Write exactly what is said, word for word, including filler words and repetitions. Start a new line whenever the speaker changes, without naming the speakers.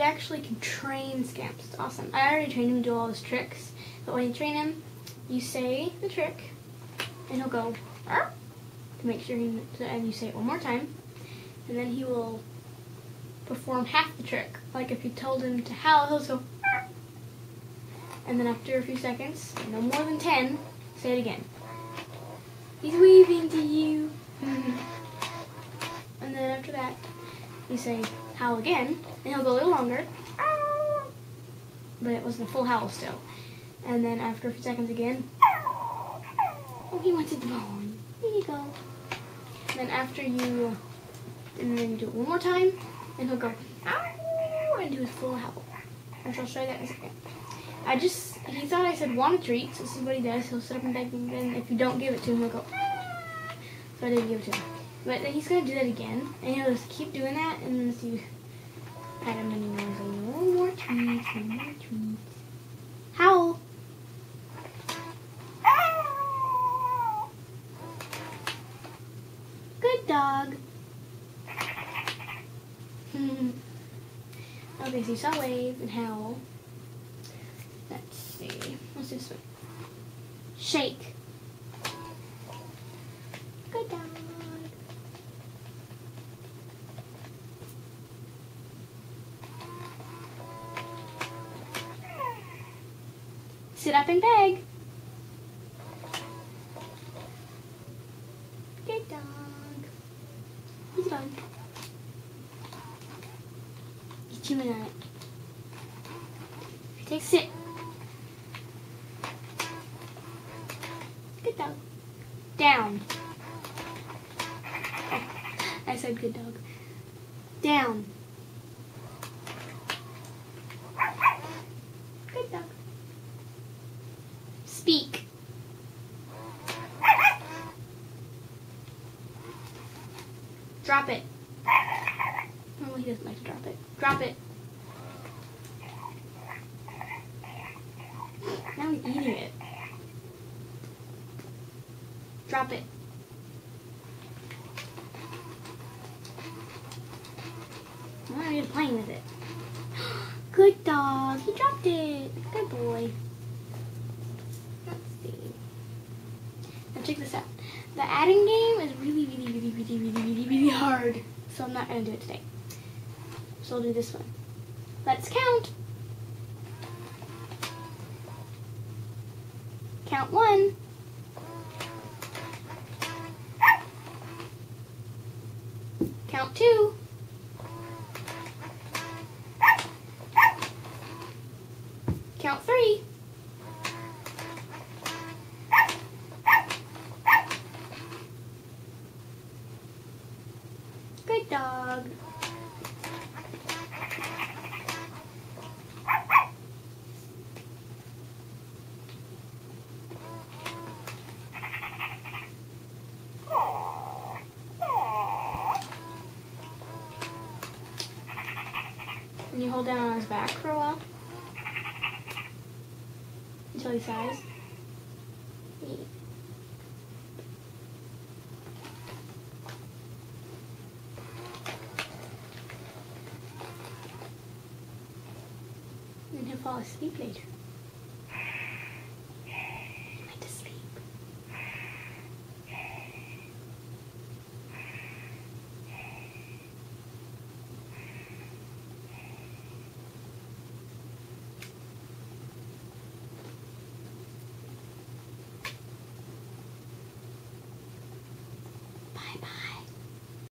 actually can train Scamps. It's awesome. I already trained him to do all his tricks, but when you train him, you say the trick, and he'll go Arr! To make sure he, and you say it one more time, and then he will perform half the trick. Like if you told him to howl, he'll go Arr! And then after a few seconds, no more than ten, say it again. He's waving to you. And then after that, you say howl again, and he'll go a little longer. But it wasn't a full howl still. And then after a few seconds again, oh, he wants it to bone. Here you go. And then after you, and then you do it one more time, and he'll go and do his full howl. And so I'll show you that in a second. I just, he thought I said want a treat, so this is what he does. He'll sit up and beg, and then if you don't give it to him, he'll go. So I didn't give it to him. But then he's going to do that again, and he'll just keep doing that, and then you pat him, and you know, say, no more treats, no more treats. Howl. Good dog. Okay, so you saw wave and howl. Let's see. What's this one? Shake. Good dog. Sit up and beg. Good dog. He's gone. He's chewing on it. Take a sit. Good dog. Down. Oh, I said good dog. Down. Good dog. Speak. Drop it. Oh, he doesn't like to drop it. Drop it. Now he's eating it. Drop it. Now he's playing with it. Good dog. He dropped it. Good boy. Let's see. Now check this out. The adding game is really, really, really, really, really, really, really hard. So I'm not going to do it today. So I'll do this one. Let's count. Count one. Count two. Count three. Good dog. And you hold down on his back for a while until he sighs. Yeah. And he'll fall asleep later. He went to sleep. Bye-bye.